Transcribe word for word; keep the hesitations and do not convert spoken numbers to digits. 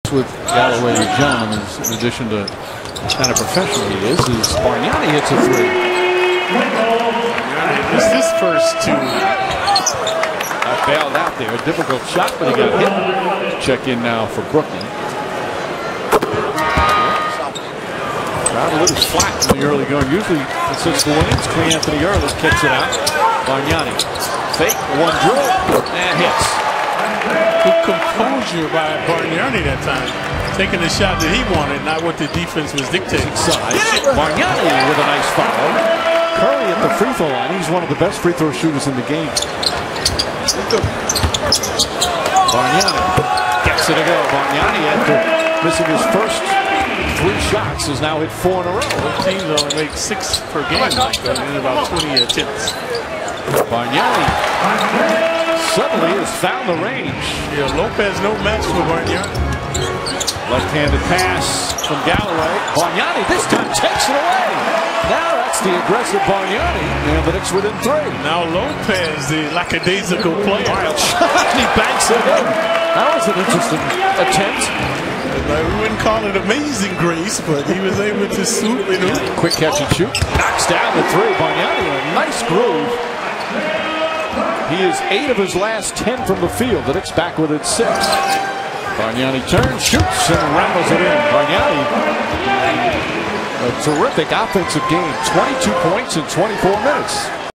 with Galloway and John, in addition to the kind of professional he is, is Bargnani hits a three. It's his first two. I bailed out there. A difficult shot, but he got hit. Check in now for Brooklyn. Crowd a little flat in the early going. Usually since the Williams, Clee Anthony Early kicks it out. Bargnani fake one drill and hits. Good composure by Bargnani that time, taking the shot that he wanted, not what the defense was dictating. Bargnani with a nice foul. Curry at the free throw line. He's one of the best free throw shooters in the game. Bargnani gets it to go. Bargnani, after missing his first three shots, has now hit four in a row. Both teams only make six per game, like in about twenty attempts. Bargnani suddenly has found the range. Yeah, Lopez no match for Bargnani. Left-handed pass from Galloway. Bargnani this time takes it away. Now that's the aggressive Bargnani, and the Knicks within three. Now Lopez, the lackadaisical player. He banks it in. That was an interesting attempt. We wouldn't call it amazing grace, but he was able to swoop it in. Quick catch and shoot. Knocks down the three. Bargnani in a nice groove. He is eight of his last ten from the field. The Knicks back within six. Bargnani turns, shoots, and rattles it in. Bargnani, a terrific offensive game. twenty-two points in twenty-four minutes.